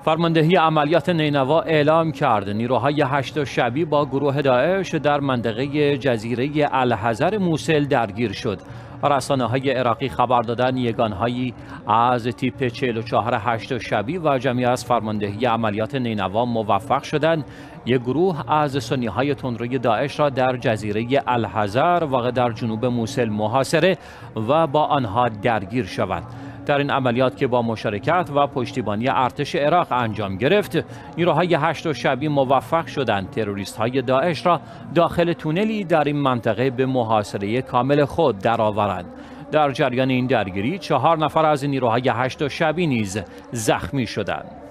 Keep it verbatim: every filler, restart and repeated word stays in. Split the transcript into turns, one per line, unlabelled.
فرماندهی عملیات نینوا اعلام کرد نیروهای هشت شبی با گروه داعش در منطقه جزیره الحذر موصل درگیر شد. رسانه‌های عراقی خبر دادند یگانهایی از تیپ چهل و چهار هشت شبی و جمعی از فرماندهی عملیات نینوا موفق شدند یک گروه از سنی‌های تندروی داعش را در جزیره الحذر واقع در جنوب موصل محاصره و با آنها درگیر شوند. در این عملیات که با مشارکت و پشتیبانی ارتش عراق انجام گرفت، نیروهای هشت شبی موفق شدند تروریست‌های داعش را داخل تونلی در این منطقه به محاصره کامل خود درآورند. در جریان این درگیری چهار نفر از نیروهای هشت شبی نیز زخمی شدند.